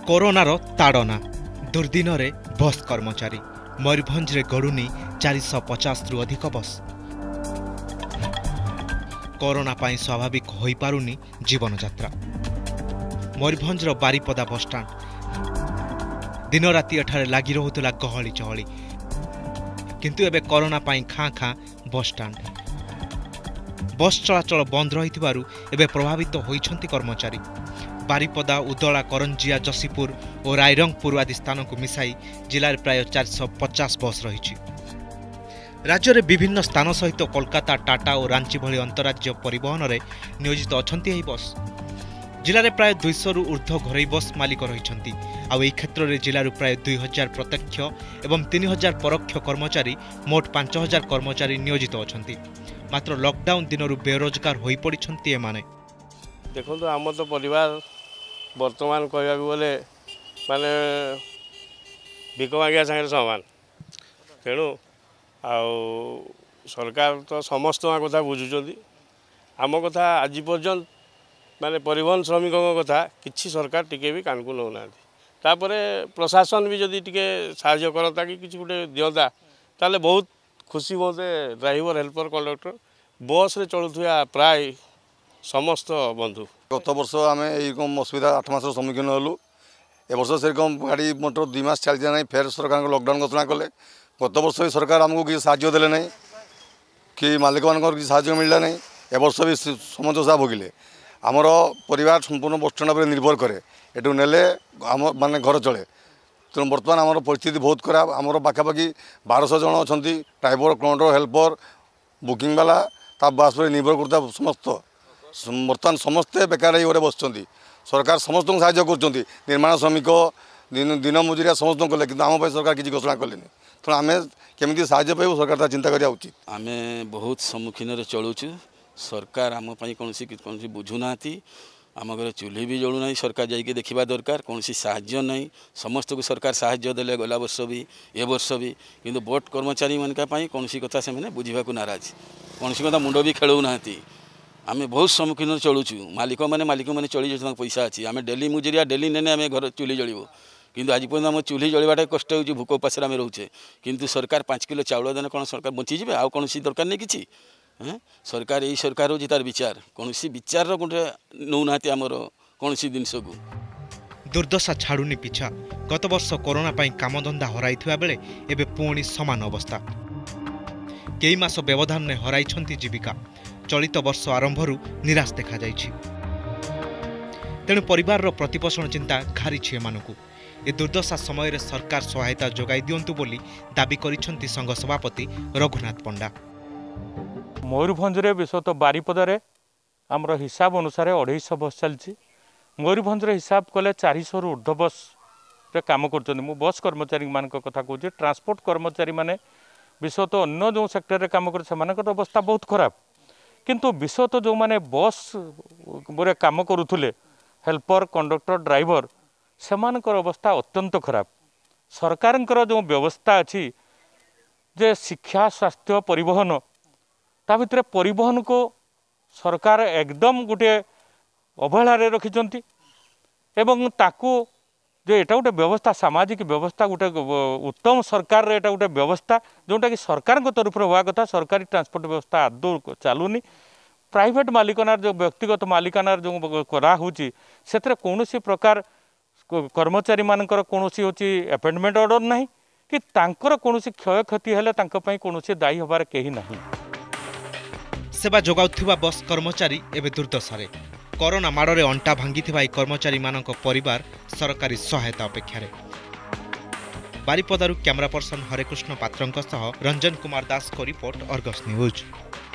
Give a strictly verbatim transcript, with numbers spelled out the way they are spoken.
कोरोनार ताड़ना दुर्दिन रे बस कर्मचारी मयूरभंज रे गड़ुनी चार सौ पचास रु अधिक बस कोरोना पाई स्वाभाविक होई पारुनी जीवन यात्रा मयूरभंज रो बारीपदा बसस्टाण्ड दिन राति एठारे लागी रहुतला गहली चहली किंतु एबे कोरोना पाई खाँ खाँ बसस्टाण्ड बस चलाचल बंद रहिथिबारु एबे प्रभावित होइछंती कर्मचारी बारीपदा उदला करंजिया जसीपुर और रायरंगपुर आदि स्थान को मिसाई जिले में प्राय चार सौ पचास बस रही राज्य में विभिन्न स्थान सहित कोलकाता टाटा और रांची भली अंतरराज्य परिवहन में नियोजित अच्छा बस जिले में प्राय दुईश रु ऊर्ध्व घरोई बस मालिक रही आई क्षेत्र में जिलू प्राय दुई हजार प्रत्यक्ष एवं तीन हजार परोक्ष कर्मचारी मोट पांच हजार कर्मचारी नियोजित अच्छा मात्र लॉकडाउन दिन बेरोजगार हो पड़ते एमाने देखो आम तो परिवार वर्तमान कहवा गले माने भिक मागिया सागर सामान तेणु आउ सरकार तो समस्त कथा बुझुंट आम कथा आज पर्यंत माने परिवहन श्रमिक कथा किसी सरकार टिके भी कान को नौना तापर प्रशासन भी जदि टिके साहाय्य करता कि किसी गोटे दिंता ताले बहुत खुशी मते ड्राइवर हेल्पर कंडक्टर बस रे चलुवा प्राय समस्त बंधु गत वर्ष आम यम असुविधा आठ मास सम्मुखीन हलु ए वर्ष से रकम गाड़ी मोटर दुई मास चलती ना फेर सरकार लॉकडाउन घोषणा कले गत वर्ष भी सरकार आमको किसी साहाय्य देले नहीं कि मालिक मान किसी साहाय्य मिलला नहीं ए वर्ष भी समस्या भोगिले आमर परिवार संपूर्ण बस स्टैंड पर निर्भर करे एटू नेले आम माने घर चले तेणु बर्तमान आमर परिस्थिति बहुत खराब आमर पाखापाखि बारश जन अच्छा ड्राइवर कंडक्टर हेल्पर बुकिंग वाला ता बस पर निर्भर करता समस्त बर्तमान समस्ते बेकार ही बस सरकार समस्त को साहाय्य कर निर्माण श्रमिक दिन दिन मजुरिया समस्त कले कि आम सरकार किसी घोषणा कले तेणु आम केमी साहाय्य पाइबू सरकार चिंता करा उचित आम बहुत सम्मुखीन चलुचु सरकार आम कौन कौन बुझुना आम घर चूल्ही भी जलूना सरकार जाइए देखा दरकार कौन साहाय्य नहीं समस्त को सरकार साहाय्य देले गला वर्ष भी ए वर्ष भी किंतु बोट कर्मचारी मान कौन कथा से बुझा नाराज कौन कथा मुंड भी खेलना आम बहुत सम्मुखीन चलुचु मालिक मैंने मालिक मैंने चली जाए पैसा अच्छी आम डेली मुजरिया डेली नेने आम घर चूल्ही जलिबू किंतु आज पर्यटन आम चूल्ही जलिबाटा कष्ट हो भूक उपास आम रोचे किंतु सरकार पाँच किलो चाउल देने कौन सरकार बंचीजे आउ कौन दरकार नहीं किसी सरकार यही सरकार हूँ तार विचार कौन विचार गोटे नौना आमर कौन जिनस को दुर्दशा छाड़ुनी पिछा गत वर्ष कोरोना पाई कामधंदा हराइथिबा बेले एबे पुणी समान अवस्था कई मास व्यवधान ने हराइछंती जीविका चलित वर्ष आरंभरू निराश देखा जाइछि तेणु परिवार रो प्रतिपोषण चिंता घारिछि एमानकु ए दुर्दशा समय रे सरकार सहायता जोगाई दियंतु बोली दाबी करिछंती संघ सभापति रघुनाथ पंडा मयूरभंज विशेषतः बारीपदार आमर हिसाब अनुसार अढ़ाईश बस चलती मयूरभंज हिसाब कले चारिश रु ऊर्ध्व बस रे काम कर बस कर्मचारी मान कथा कहूँ ट्रांसपोर्ट कर्मचारी माने विशेषतः अन्य जो सेक्टर रे काम कर अवस्था बहुत खराब किंतु विशेषतः जो माने बस रे काम करुले हेल्पर कंडक्टर ड्राइवर सेमानकर अवस्था अत्यंत खराब सरकार जो व्यवस्था अच्छी जे शिक्षा स्वास्थ्य परिवहन ता भितर परिवहन को सरकार एकदम गोटे अवहेलार रखिंट एवं ताकू जो एटा गोटे व्यवस्था सामाजिक व्यवस्था गोटे उत्तम सरकार एटा गोटे व्यवस्था जोटा कि सरकार तरफ हुआ कथा सरकारी ट्रांसपोर्ट व्यवस्था आदौ चलुनी प्राइवेट मालिकानार जो व्यक्तिगत मालिकानार जो कराऊँगी से कौन प्रकार कर्मचारी मानकर कौन होची अपॉइंटमेंट ऑर्डर नहीं कि तांकर कौन क्षय क्षति हेले कौन दायी हबार कहीं नहीं सेवा जोगाउथिबा बस कर्मचारी एवं दुर्दशारे कोरोना माड़े अंटा भांगी कर्मचारी मानक परिवार सरकारी सहायता अपेक्षा बारीपदारू कैमरा पर्सन हरेकृष्ण पात्रंक सह रंजन कुमार दास को रिपोर्ट अर्गस न्यूज।